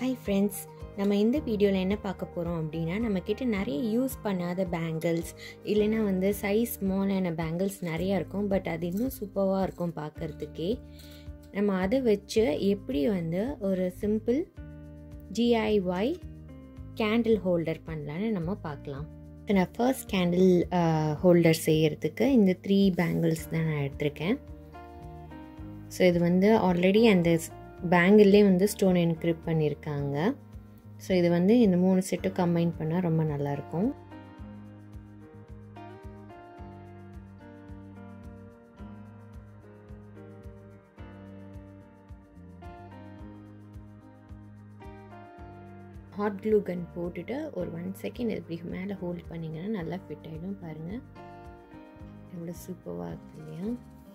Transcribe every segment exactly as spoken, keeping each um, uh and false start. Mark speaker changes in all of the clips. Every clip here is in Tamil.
Speaker 1: Hi friends, நம்ம இந்த வீடியோவில் என்ன பார்க்க போகிறோம் அப்படின்னா நம்மக்கிட்ட நிறைய யூஸ் பண்ணாத பேங்கிள்ஸ் இல்லைன்னா வந்து சைஸ் ஸ்மாலான பேங்கிள்ஸ் நிறையா இருக்கும். பட் அது இன்னும் சூப்பராக இருக்கும் பார்க்குறதுக்கே. நம்ம அதை வச்சு எப்படி வந்து ஒரு சிம்பிள் டிஐஒய் கேண்டில் ஹோல்டர் பண்ணலான்னு நம்ம பார்க்கலாம். இப்போ நான் ஃபர்ஸ்ட் கேண்டில் ஹோல்டர் செய்கிறதுக்கு இந்த த்ரீ பேங்கிள்ஸ் தான் நான் எடுத்திருக்கேன். ஸோ இது வந்து ஆல்ரெடி அந்த பேங்கிள்லே வந்து ஸ்டோன் என்கிரிப்ட் பண்ணியிருக்காங்க. ஸோ இது வந்து இந்த மூணு செட்டும் கம்பைன் பண்ணால் ரொம்ப நல்லாயிருக்கும். ஹாட் க்ளூ கன் போட்டுட்டு ஒரு ஒன் செகண்ட் இப்படி மேலே ஹோல்ட் பண்ணிங்கன்னா நல்லா ஃபிட் ஆகிடும். பாருங்கள் எவ்வளோ சூப்பராக இருக்கு இல்லையா?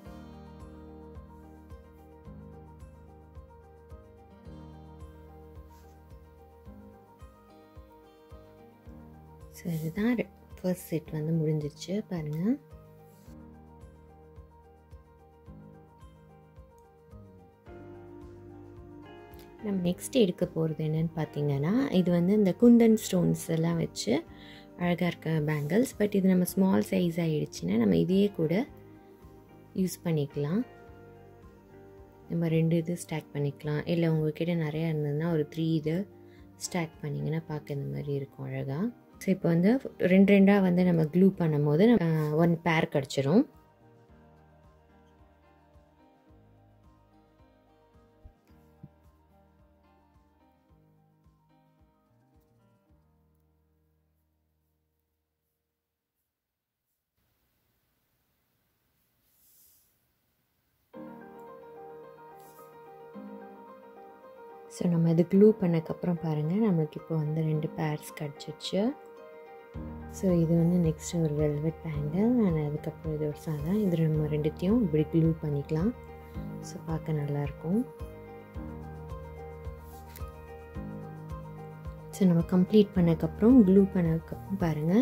Speaker 1: ஸோ இதுதான் ஃபர்ஸ்ட் செட் வந்து முடிஞ்சிருச்சு பாருங்கள். நம்ம நெக்ஸ்ட் எடுக்க போகிறது என்னென்னு பார்த்தீங்கன்னா, இது வந்து இந்த குந்தன் ஸ்டோன்ஸ் எல்லாம் வச்சு அழகாக இருக்க பேங்கிள்ஸ். பட் இது நம்ம ஸ்மால் சைஸ் ஆகிடுச்சுன்னா நம்ம இதையே கூட யூஸ் பண்ணிக்கலாம். நம்ம ரெண்டு இது ஸ்டாக் பண்ணிக்கலாம். இல்லை உங்கள்கிட்ட நிறையா இருந்ததுன்னா ஒரு த்ரீ இது ஸ்டாக் பண்ணிங்கன்னா பார்க்க இந்த மாதிரி இருக்கும் அழகாக. ஸோ இப்போ வந்து ரெண்டு ரெண்டாக வந்து நம்ம க்ளூ பண்ணும் போது ஒன் பேர் கிடச்சிரும். ஸோ நம்ம இது க்ளூ பண்ணக்கப்புறம் பாருங்கள் நம்மளுக்கு இப்போ வந்து ரெண்டு பேர்ஸ் கிடச்சிச்சு. ஸோ இது வந்து நெக்ஸ்ட் ஒரு வெல்வெட் பேங்கிள் அண்ட் அதுக்கப்புறம் இது ஒரு சாதா. இது நம்ம ரெண்டுத்தையும் இப்படி க்ளூ பண்ணிக்கலாம். ஸோ பார்க்க நல்லாயிருக்கும். ஸோ நம்ம கம்ப்ளீட் பண்ணக்கப்புறம் க்ளூ பண்ணதுக்கப்புறம் பாருங்கள்.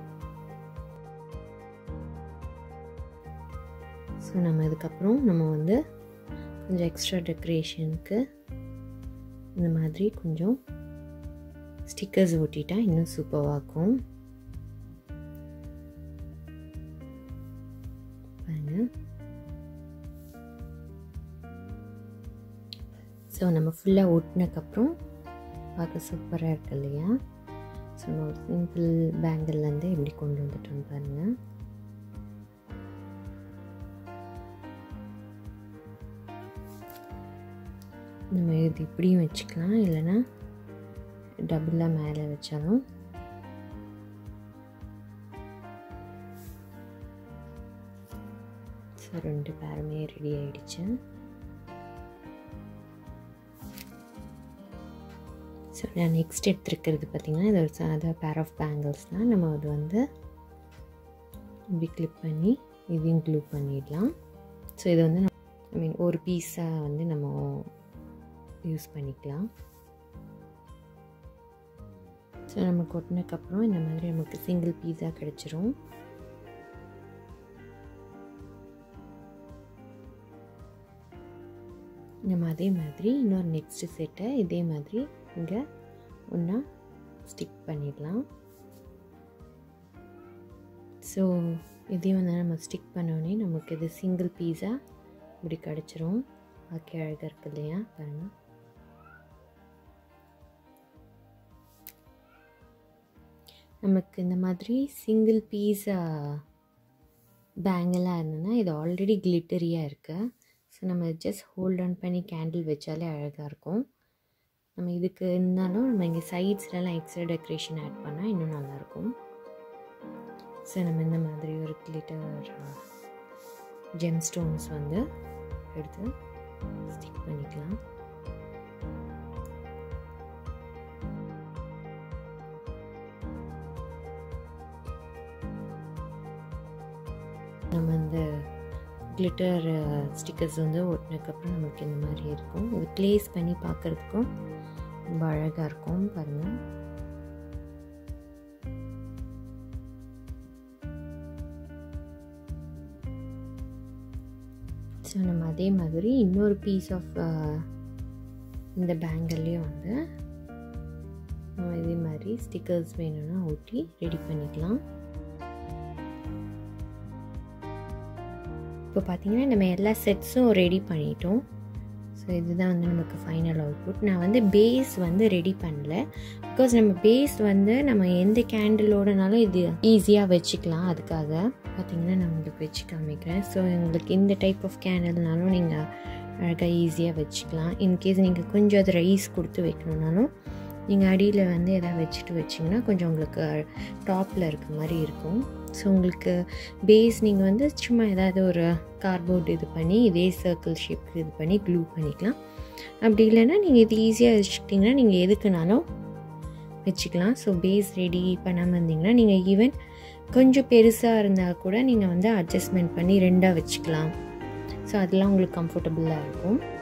Speaker 1: ஸோ நம்ம இதுக்கப்புறம் நம்ம வந்து கொஞ்சம் எக்ஸ்ட்ரா டெக்கரேஷனுக்கு இந்த மாதிரி கொஞ்சம் ஸ்டிக்கர்ஸ் ஒட்டிட்டா இன்னும் சூப்பராக இருக்கும். பாருங்க. ஸோ நம்ம ஃபுல்லாக ஒட்டினக்கப்புறம் பார்க்க சூப்பராக இருக்கு இல்லையா? ஸோ நம்ம ஒரு சிம்பிள் பேங்கிள்லேருந்து எப்படி கொண்டு வந்துட்டோம் பாருங்கள். நம்ம இது இப்படியும் வச்சுக்கலாம், இல்லைன்னா டபுளாக மேலே வச்சாலும். ஸோ ரெண்டு பேருமே ரெடி ஆகிடுச்சு. ஸோ நான் நெக்ஸ்ட் எடுத்துருக்கிறது பார்த்திங்கன்னா இது ஒரு சாதா பேர் ஆஃப் பேங்கிள்ஸ் தான். நம்ம அது வந்து இப்படி கிளிப் பண்ணி இதையும் க்ளூ பண்ணிடலாம். ஸோ இது வந்து ஐ மீன் ஒரு பீஸாக வந்து நம்ம யூஸ் பண்ணிக்கலாம். ஸோ நம்ம கொட்டினதுக்கப்புறம் இந்த மாதிரி நமக்கு சிங்கிள் பீஸாக கிடச்சிரும். நம்ம அதே மாதிரி இன்னொரு நெக்ஸ்ட் செட்டை இதே மாதிரி இங்கே ஒன்றா ஸ்டிக் பண்ணிடலாம். ஸோ இதையும் வந்து நம்ம ஸ்டிக் பண்ணோடனே நமக்கு இது சிங்கிள் பீஸாக இப்படி கிடச்சிரும். பார்க்க அழகாக இருக்கு இல்லையா? பாருங்கள். நமக்கு இந்த மாதிரி சிங்கிள் பீஸ் பேங்கிளாக இருந்ததுன்னா இது ஆல்ரெடி கிளிட்டரியாக இருக்குது. ஸோ நம்ம ஜஸ்ட் ஹோல்ட் ஆன் பண்ணி கேண்டில் வச்சாலே அழகாக இருக்கும். நம்ம இதுக்கு இருந்தாலும் நம்ம இங்கே சைட்ஸ்லலாம் எக்ஸ்ட்ரா டெக்கரேஷன் ஆட் பண்ணால் இன்னும் நல்லாயிருக்கும். ஸோ நம்ம இந்த மாதிரி ஒரு கிளிட்டர் ஜெம் ஸ்டோன்ஸ் வந்து எடுத்து ஸ்டிக் பண்ணிக்கலாம். நம்ம இந்த கிளிட்டர் ஸ்டிக்கர்ஸ் வந்து ஒட்டினதுக்கப்புறம் நமக்கு இந்த மாதிரி இருக்கும். இது ப்ளேஸ் பண்ணி பார்க்குறதுக்கும் ரொம்ப அழகாக இருக்கும். பாருங்கள். ஸோ நம்ம அதே மாதிரி இன்னொரு பீஸ் ஆஃப் இந்த பேங்கிள்லேயும் வந்து நம்ம இதே மாதிரி ஸ்டிக்கர்ஸ் வேணும்னா ஒட்டி ரெடி பண்ணிக்கலாம். இப்போ பார்த்தீங்கன்னா நம்ம எல்லா செட்ஸும் ரெடி பண்ணிட்டோம். ஸோ இதுதான் வந்து நமக்கு ஃபைனல் அவுட்புட். நான் வந்து பேஸ் வந்து ரெடி பண்ணல, பிகாஸ் நம்ம பேஸ் வந்து நம்ம எந்த கேண்டிலோடனாலும் இது ஈஸியாக வச்சுக்கலாம். அதுக்காக பார்த்திங்கன்னா நான் உங்களுக்கு வச்சு காமிக்கிறேன். ஸோ உங்களுக்கு இந்த டைப் ஆஃப் கேண்டில்னாலும் நீங்கள் அழகாக ஈஸியாக வச்சுக்கலாம். இன்கேஸ் நீங்கள் கொஞ்சம் அது ரைஸ் கொடுத்து வைக்கணுன்னாலும் நீங்கள் அடியில் வந்து எதாவது வச்சுட்டு வச்சிங்கன்னா கொஞ்சம் உங்களுக்கு டாப்பில் இருக்க மாதிரி இருக்கும். ஸோ உங்களுக்கு பேஸ் நீங்கள் வந்து சும்மா ஏதாவது ஒரு கார்ட்போர்டு இது பண்ணி இதே சர்க்கிள் ஷேப் இது பண்ணி க்ளூ பண்ணிக்கலாம். அப்படி இல்லைன்னா நீங்கள் இது ஈஸியாக வச்சுக்கிட்டிங்கன்னா நீங்கள் எதுக்குனாலும் வச்சுக்கலாம். ஸோ பேஸ் ரெடி பண்ணாமல் இருந்தீங்கன்னா நீங்கள் ஈவன் கொஞ்சம் பெருசாக இருந்தால் கூட நீங்கள் வந்து அட்ஜஸ்ட்மெண்ட் பண்ணி ரெண்டாக வச்சுக்கலாம். ஸோ அதெல்லாம் உங்களுக்கு கம்ஃபர்டபுளாக இருக்கும்.